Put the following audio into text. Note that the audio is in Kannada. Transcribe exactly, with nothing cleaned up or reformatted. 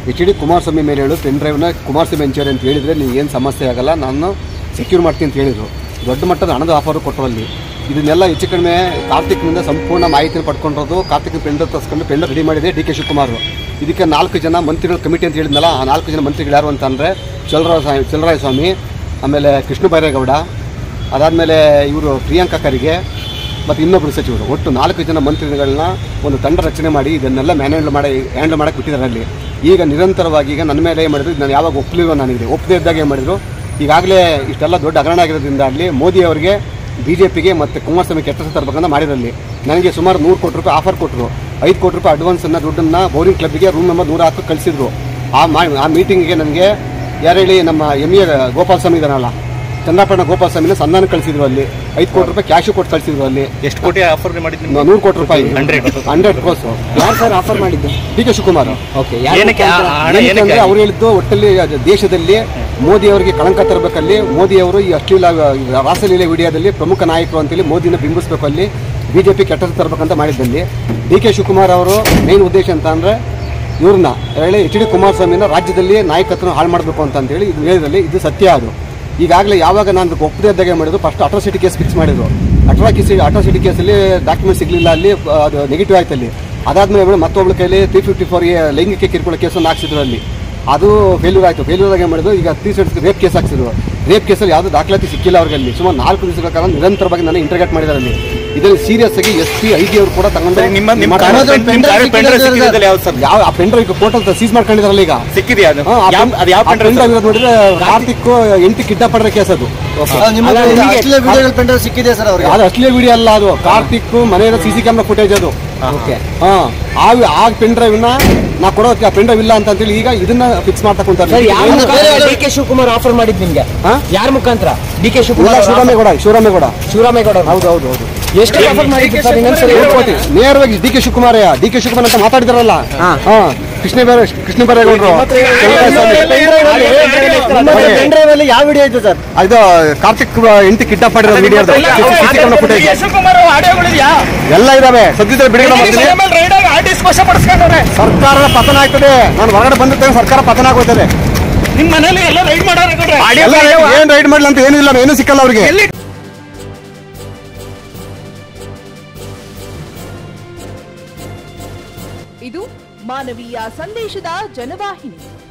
ಎಚ್ ಡಿ ಕುಮಾರಸ್ವಾಮಿ ಮೇಲೆ ಹೇಳು ಪೆನ್ ಡ್ರೈವ್ನ ಕುಮಾರಸ್ವಾಮಿ ಹಂಚೋರಿ ಅಂತ ಹೇಳಿದರೆ ನೀವು ಏನು ಸಮಸ್ಯೆ ಆಗಲ್ಲ, ನಾನು ಸೆಕ್ಯೂರ್ ಮಾಡ್ತೀನಿ ಅಂತ ಹೇಳಿದರು. ದೊಡ್ಡ ಮಟ್ಟದ ಹಣದ ಆಫರು ಕೊಟ್ಟರು ಅಲ್ಲಿ. ಇದನ್ನೆಲ್ಲ ಹೆಚ್ಚು ಕಡಿಮೆ ಕಾರ್ತಿಕ್ನಿಂದ ಸಂಪೂರ್ಣ ಮಾಹಿತಿನ ಪಡ್ಕೊಂಡಿರೋದು. ಕಾರ್ತಿಕ್ ಪೆಂಡ್ ತರಿಸ್ಕೊಂಡು ಪೆಂಡ್ ರೆಡಿ ಮಾಡಿದೆ ಡಿ ಕೆ ಶಿವಕುಮಾರ್. ಇದಕ್ಕೆ ನಾಲ್ಕು ಜನ ಮಂತ್ರಿಗಳ ಕಮಿಟಿ ಅಂತ ಹೇಳಿದ್ನಲ್ಲ, ಆ ನಾಲ್ಕು ಜನ ಮಂತ್ರಿಗಳು ಯಾರು ಅಂತಂದರೆ ಚಲರಾಯ ಚಲರಾಯ ಸ್ವಾಮಿ, ಆಮೇಲೆ ಕೃಷ್ಣ ಬೈರೇಗೌಡ, ಅದಾದಮೇಲೆ ಇವರು ಪ್ರಿಯಾಂಕಾ ಖರ್ಗೆ ಮತ್ತು ಇನ್ನೊಬ್ಬರು ಸಚಿವರು, ಒಟ್ಟು ನಾಲ್ಕು ಜನ ಮಂತ್ರಿಗಳನ್ನ ಒಂದು ತಂಡ ರಚನೆ ಮಾಡಿ ಇದನ್ನೆಲ್ಲ ಮ್ಯಾನೇಜ್ ಮಾಡಿ ಹ್ಯಾಂಡಲ್ ಮಾಡೋಕ್ಕೆ ಬಿಟ್ಟಿದ್ದಾರೆ ಅಲ್ಲಿ. ಈಗ ನಿರಂತರವಾಗಿ ಈಗ ನನ್ನ ಮೇಲೆ ಏನು ಮಾಡಿದ್ರು, ನಾನು ಯಾವಾಗ ಒಪ್ಪಲಿಲ್ಲ, ನನಗೆ ಒಪ್ಪದೇ ಇದ್ದಾಗ ಏನು ಮಾಡಿದ್ರು, ಈಗಾಗಲೇ ಇಷ್ಟೆಲ್ಲ ದೊಡ್ಡ ಹಗರಣ ಆಗಿರೋದ್ರಿಂದ ಆಗಲಿ ಮೋದಿ ಅವರಿಗೆ ಬಿ ಜೆ ಪಿಗೆ ಮತ್ತು ಕುಮಾರಸ್ವಾಮಿ ಕೆಟ್ಟ ತರಬೇಕಂತ ಮಾಡಿರಲ್ಲಿ ನನಗೆ ಸುಮಾರು ನೂರು ಕೋಟಿ ರೂಪಾಯಿ ಆಫರ್ ಕೊಟ್ಟರು. ಐದು ಕೋಟಿ ರೂಪಾಯಿ ಅಡ್ವಾನ್ಸನ್ನು ದುಡ್ಡನ್ನು ಬೌರಿಂಗ್ ಕ್ಲಬ್ಗೆ ರೂಮ್ ನಂಬರ್ ನೂರ ಹಾಕಿ ಕಳಿಸಿದ್ರು. ಆ ಮಾ ಆ ಮೀಟಿಂಗಿಗೆ ನನಗೆ ಯಾರು ಹೇಳಿ ನಮ್ಮ ಎಮ್ ಎ ಗೋಪಾಲ ಸ್ವಾಮಿ ಇದ್ದಾನಲ್ಲ, ಚಂದ್ರಪಟ್ಟಣ ಗೋಪಾಲ ಸ್ವಾಮಿನ ಸಂಧಾನ ಕಳಿಸಿದ್ರು. ಅಲ್ಲಿ ಐದು ಕೋಟಿ ರೂಪಾಯಿ ಕ್ಯಾಶು ಕೊಟ್ಟು ಕಳಿಸಿದ್ರು. ಅಲ್ಲಿ ಎಷ್ಟು ಕೋಟಿ ಆಫರ್ ಮಾಡಿದ್ರು? ನೂರು ಕೋಟಿ ರೂಪಾಯಿ, ಹಂಡ್ರೆಡ್ ಹಂಡ್ರೆಡ್ ಕ್ರೋಸ್. ಯಾರು ಸರ್ ಆಫರ್ ಮಾಡಿದ್ದು? ಡಿ ಕೆ ಶಿವಕುಮಾರ್. ಓಕೆ, ಏನಕ್ಕೆ ಅವ್ರು ಹೇಳಿದ್ದು, ಒಟ್ಟಲ್ಲಿ ದೇಶದಲ್ಲಿ ಮೋದಿ ಅವರಿಗೆ ಕಳಂಕ ತರಬೇಕಲ್ಲಿ, ಮೋದಿ ಅವರು ಈ ಅಶ್ಲೀಲ ರಾಸಲೀಲೆ ವಿಡಿಯೋದಲ್ಲಿ ಪ್ರಮುಖ ನಾಯಕರು ಅಂತೇಳಿ ಮೋದಿನ ಬಿಂಬಿಸಬೇಕು, ಅಲ್ಲಿ ಬಿ ಜೆ ಪಿ ಕೆಟ್ಟ ತರಬೇಕಂತ ಮಾಡಿದ್ದಲ್ಲಿ ಡಿ ಕೆ ಶಿವಕುಮಾರ್ ಅವರು ಮೇನ್ ಉದ್ದೇಶ ಅಂತ ಅಂದರೆ ಇವ್ರನ್ನ ಹೇಳಿ ಎಚ್ ಡಿ ಕುಮಾರಸ್ವಾಮಿನ ರಾಜ್ಯದಲ್ಲಿ ನಾಯಕತ್ವ ಹಾಳು ಮಾಡಬೇಕು ಅಂತೇಳಿ ಇದು ಹೇಳಿದ್ರಲ್ಲಿ ಇದು ಸತ್ಯ. ಅದು ಈಗಾಗಲೇ ಯಾವಾಗ ನಾನು ಒಪ್ಪದೇ ಇದ್ದಾಗ ಮಾಡಿದ್ರು, ಫಸ್ಟ್ ಅಟ್ರಾಸಿಟಿ ಕೇಸ್ ಫಿಕ್ಸ್ ಮಾಡಿದ್ರು. ಅಟ್ರಾಕಿಸಿ ಅಟ್ರಾಸಿಟಿ ಕೇಸಲ್ಲಿ ಡಾಕ್ಯುಮೆಂಟ್ ಸಿಗಲಿಲ್ಲ, ಅಲ್ಲಿ ಅದು ನೆಗೆಟಿವ್ ಆಯ್ತು. ಅಲ್ಲಿ ಅದಾದ್ಮೇಲೆ ಮತ್ತೊಬ್ಬಳ ಕೈಲಿ ತ್ರೀ ಫಿಫ್ಟಿ ಫೋರ್ ಲೈಂಗಿಕ ಕಿರುಕುಳ ಕೇಸನ್ನು ಹಾಕ್ಸಿದ್ರು. ಅಲ್ಲಿ ಅದು ಫೇಲ್ಯೂರ್ ಆಯಿತು. ಫೇಲ್ಯೂರ್ ಆಗಿ ಮಾಡಿದ್ರು. ಈಗ ತ್ರೀ ಸೆಟ್ಸ್ ರೇಪ್ ಕೇಸ್ ಹಾಕ್ಸಿದ್ರು. ರೇಪ್ ಕೇಸಲ್ಲಿ ಯಾವುದೂ ದಾಖಲಾತಿ ಸಿಕ್ಕಿಲ್ಲ ಅವ್ರಿಗೆ. ಅಲ್ಲಿ ಸುಮಾರು ನಾಲ್ಕು ದಿವಸಗಳ ಕಾಲ ನಿರಂತರವಾಗಿ ನಾನು ಇಂಟರ್ಗೇಟ್ ಮಾಡಿದ್ದಾರೆ. ಅಲ್ಲಿ ಇದರಲ್ಲಿ ಸೀರಿಯಸ್ ಆಗಿ ಎಸ್ ಪಿ ಐ ಜಿ ಅವರು ಕೂಡ ತಗೊಂಡು ಯಾವ ಆ ಪೆನ್ ಡ್ರೈವ್ ಕೋರ್ಟಲ್ ಸೀಸ್ ಮಾಡ್ಕೊಂಡಿದಾರಲ್ಲ. ಈಗ ಸಿಕ್ಕಿದೆಯಾ ಪೆನ್ ಡ್ರೈವ್ ನೋಡಿದ್ರೆ ಕಾರ್ತಿಕ್ ಎಂಟು ಕಿಡ್ನಾಪ್ ಮಾಡಿರೋ ಕೇಸ್ ಅದು. ಸಿಕ್ಕಿದೆ ಸರ್ ಅವ್ರಿಗೆ. ಅದು ಅಶ್ಲೀಲ ವಿಡಿಯೋ ಅಲ್ಲ, ಅದು ಕಾರ್ತಿಕ್ ಮನೆಯ ಸಿ ಸಿ ಕ್ಯಾಮ್ರಾ ಫುಟೇಜ್ ಅದು. ಆ ಪೆನ್ ಡ್ರೈವ್ ನ ನಾ ಕೊಡೋ ಪೆನ್ ಡ್ರೈವ್ ಇಲ್ಲ ಅಂತ ಹೇಳಿ ಈಗ ಇದನ್ನ ಫಿಕ್ಸ್ ಮಾಡ್ತಾ ಕುಂತಾರೆ. ಡಿ ಕೆ ಶಿವಕುಮಾರ್ ಆಫರ್ ಮಾಡಿದ್ ನಿಮ್ಗೆ ಯಾರ ಮುಖಾಂತರ? ಡಿ ಕೆ ಶಿವಕುಮಾರ್, ಶಿವರಾಮೇಗೌಡ ಶಿವರಾಮೇಗೌಡ ಶಿವರಾಮೇಗೌಡ ಹೌದು ಹೌದು ಹೌದು. ಎಷ್ಟು ಆಫರ್ ಮಾಡಿದ್ರು ಸರ್? ನೇರವಾಗಿ ಡಿ ಕೆ ಶಿವಕುಮಾರ್ ಡಿ ಕೆ ಶಿವಕುಮಾರ್ ಅಂತ ಮಾತಾಡಿದಾರಲ್ಲ, ಕೃಷ್ಣ ಕೃಷ್ಣ ಬೈರೇಗೌಡರು. ಯಾವ ವಿಡಿಯೋ ಐತೆ ಸರ್? ಅದು ಕಾರ್ತಿಕ್ ಎಂಟು ಕಿಡ್ನಾಪ್ ಮಾಡಿರೋ ವಿಡಿಯೋ ಎಲ್ಲ ಇದಾವೆ. ಸದ್ಯದಲ್ಲಿ ಬಿಡುಗಡೆ ಸರ್ಕಾರ ಪತನ ಆಗ್ತದೆ. ನಾನು ಹೊರಗಡೆ ಬಂದಿರ್ತೇನೆ, ಸರ್ಕಾರ ಪತನ ಆಗೋಯ್ತದೆ. ನಿಮ್ಮ ಮನೇಲಿ ಎಲ್ಲ ರೈಡ್ ಮಾಡೋರು ಏನ್ ರೈಡ್ ಮಾಡಲ್ಲ ಅಂತ ಏನೂ ಇಲ್ಲ, ಏನೂ ಸಿಕ್ಕಲ್ಲ ಅವ್ರಿಗೆ. ಇದು ಮಾನವೀಯ ಸಂದೇಶದ ಜನವಾಹಿನಿ.